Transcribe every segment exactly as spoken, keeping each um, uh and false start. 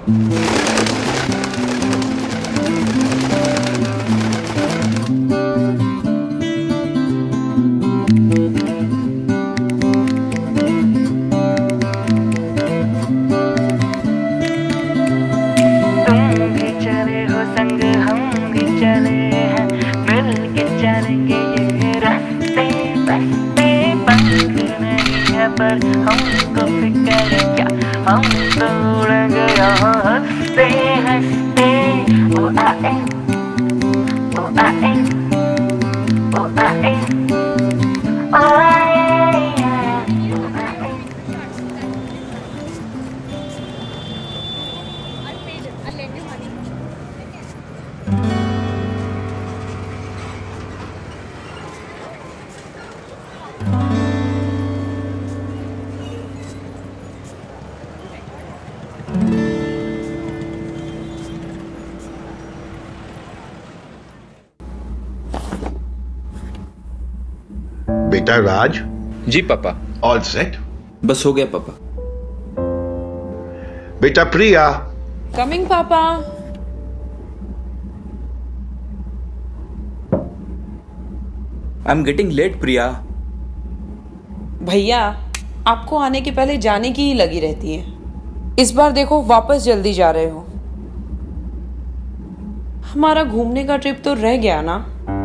बेटा राज। जी पापा। All set? बस हो गया पापा। बेटा प्रिया। कमिंग पापा। I am getting late Priya. भैया आपको आने के पहले जाने की ही लगी रहती है। इस बार देखो वापस जल्दी जा रहे हो। हमारा घूमने का ट्रिप तो रह गया ना।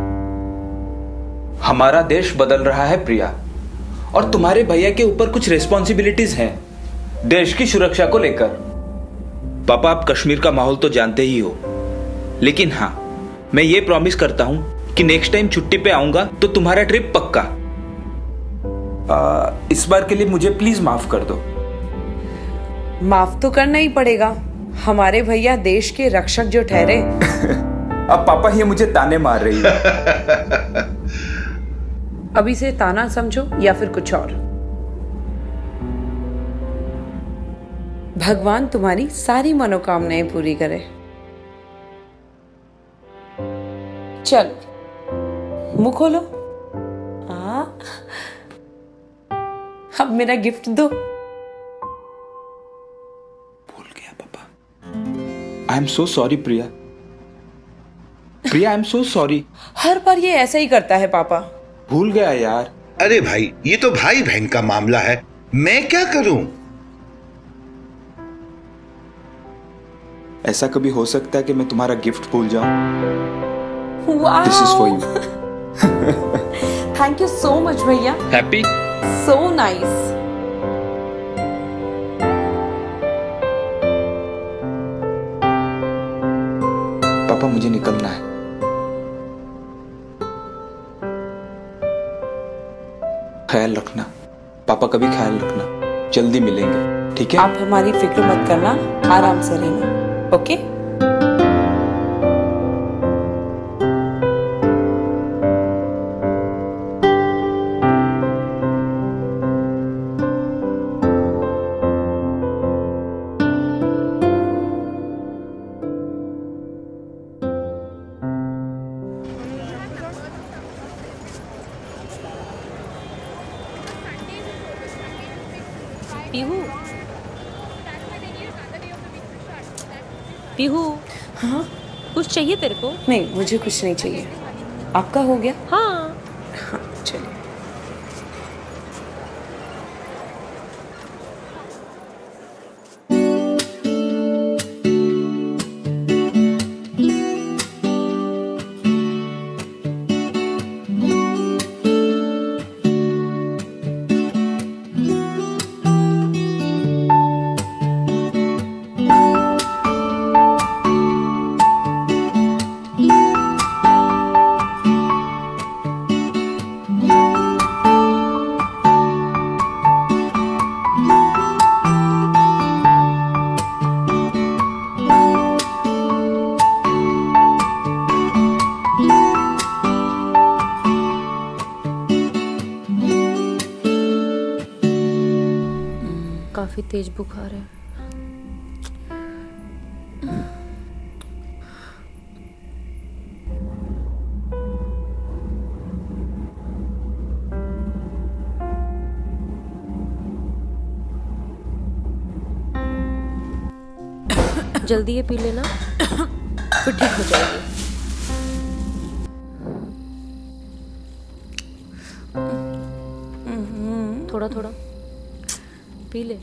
हमारा देश बदल रहा है प्रिया, और तुम्हारे भैया के ऊपर कुछ रिस्पॉन्सिबिलिटीज हैं देश की सुरक्षा को लेकर। पापा आप कश्मीर का माहौल तो जानते ही हो, लेकिन हाँ मैं ये प्रॉमिस करता हूं कि नेक्स्ट टाइम छुट्टी पे आऊंगा तो तुम्हारा ट्रिप पक्का। आ, इस बार के लिए मुझे प्लीज माफ कर दो। माफ तो करना ही पड़ेगा, हमारे भैया देश के रक्षक जो ठहरे। अब पापा ये मुझे ताने मार रही है। अभी से ताना समझो या फिर कुछ और। भगवान तुम्हारी सारी मनोकामनाएं पूरी करे। चल मुंह खोलो। आ, अब मेरा गिफ्ट दो। भूल गया पापा। I am so sorry Priya. Priya I am so sorry. हर बार ये ऐसा ही करता है पापा। भूल गया यार। अरे भाई ये तो भाई बहन का मामला है, मैं क्या करूं? ऐसा कभी हो सकता है कि मैं तुम्हारा गिफ्ट भूल जाऊं? Wow! This is for you. Thank you so much भैया। हैप्पी? So nice. पापा मुझे निकलना है। ख्याल रखना पापा, कभी ख्याल रखना। जल्दी मिलेंगे, ठीक है? आप हमारी फिक्र मत करना, आराम से रहना, ओके? पीहू, पीहू, हाँ कुछ चाहिए तेरे को? नहीं, मुझे कुछ नहीं चाहिए। आपका हो गया? हाँ हाँ चलिए। काफी तेज बुखार है। जल्दी ये पी लेना फिर ठीक हो जाएगी। थोड़ा थोड़ा पी ले।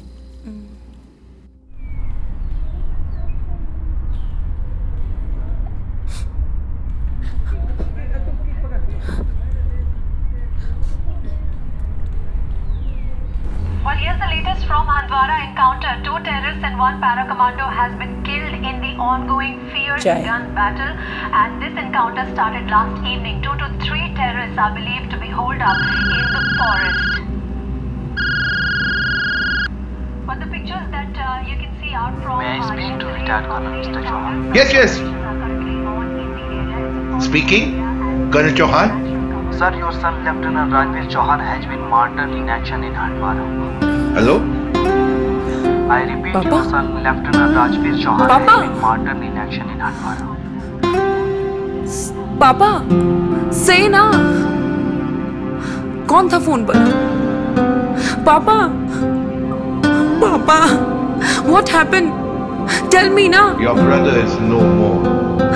Well, here's the latest from Handwara encounter. Two terrorists and one para-commando has been killed in the ongoing fierce Chai. gun battle. And this encounter started last evening. Two to three terrorists are believed to be holed up in the forest. But the pictures that uh, you can see are from... May I speak to retired Colonel Mister Chauhan? Yes, yes. Speaking. Colonel Chauhan. Sir, your son Lieutenant Rajveer Chauhan has been martyred in action in Handwara. Hello. I repeat, Papa? your son Lieutenant Rajveer Chauhan Papa? has been martyred in action in Handwara. पापा से ना कौन था phone पर? पापा पापा what happened? Tell me ना. Your brother is no more.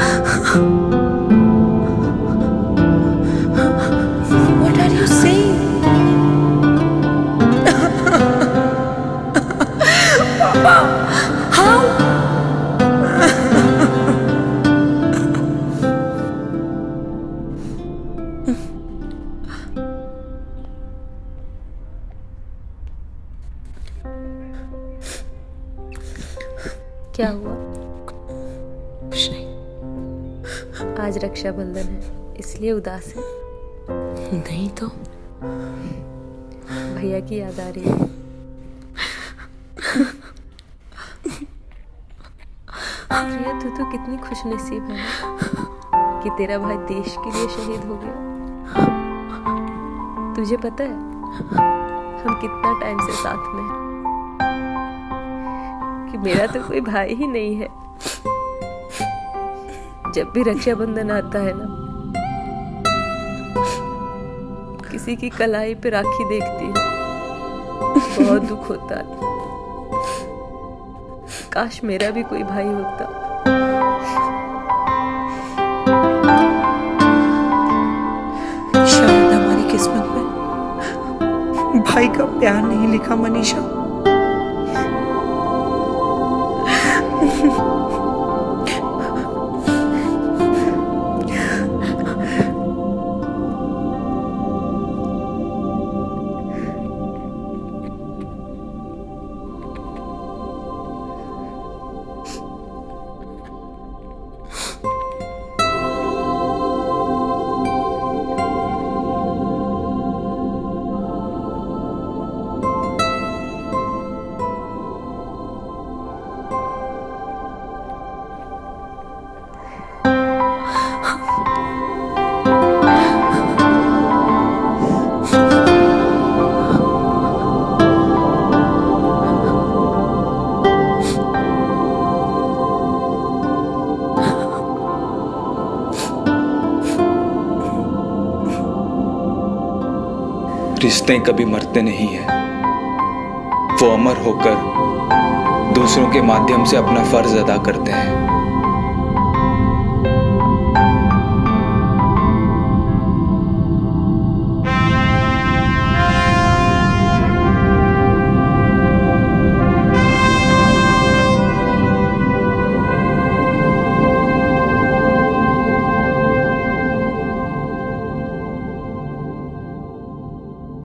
What are you saying? Papa, how? क्या हुआ? कुछ नहीं। आज रक्षाबंधन है इसलिए उदास है? नहीं तो भैया की याद आ रही है? प्रिया, तू तो कितनी खुशनसीब है ना कि तेरा भाई देश के लिए शहीद हो गया। तुझे पता है हम कितना टाइम से साथ में हैं, कि मेरा तो कोई भाई ही नहीं है। जब भी रक्षाबंधन आता है ना, किसी की कलाई पे राखी देखती हूँ, बहुत दुख होता है। काश मेरा भी कोई भाई होता। शायद हमारी किस्मत में भाई का प्यार नहीं लिखा मनीषा। रिश्ते कभी मरते नहीं हैं, वो अमर होकर दूसरों के माध्यम से अपना फर्ज अदा करते हैं।